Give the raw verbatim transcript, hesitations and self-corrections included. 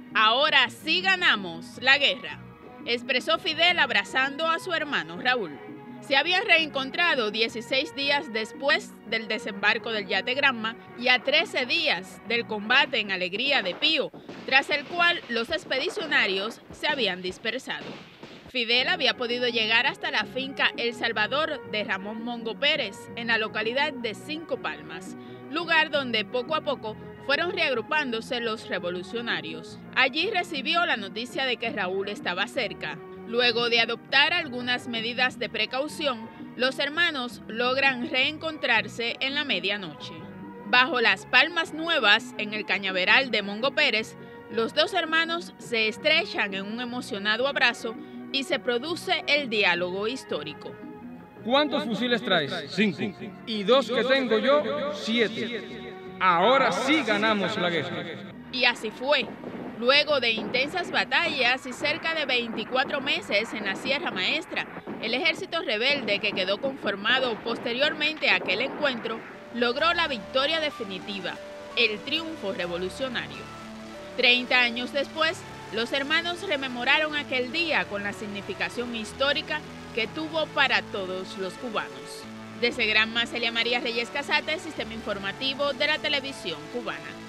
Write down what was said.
Ahora sí ganamos la guerra, expresó Fidel abrazando a su hermano Raúl. Se habían reencontrado dieciséis días después del desembarco del yate Granma y a trece días del combate en Alegría de Pío, tras el cual los expedicionarios se habían dispersado. Fidel había podido llegar hasta la finca El Salvador de Ramón Mongo Pérez, en la localidad de Cinco Palmas, lugar donde poco a poco fueron reagrupándose los revolucionarios. Allí recibió la noticia de que Raúl estaba cerca. Luego de adoptar algunas medidas de precaución, los hermanos logran reencontrarse en la medianoche. Bajo las palmas nuevas, en el cañaveral de Mongo Pérez, los dos hermanos se estrechan en un emocionado abrazo y se produce el diálogo histórico. ¿Cuántos fusiles traes? Cinco. Y dos que tengo yo, siete. Ahora sí ganamos la guerra. Y así fue. Luego de intensas batallas y cerca de veinticuatro meses en la Sierra Maestra, el ejército rebelde que quedó conformado posteriormente a aquel encuentro logró la victoria definitiva, el triunfo revolucionario. Treinta años después, los hermanos rememoraron aquel día con la significación histórica que tuvo para todos los cubanos. Desde Granma, Celia María Reyes Casate, Sistema Informativo de la Televisión Cubana.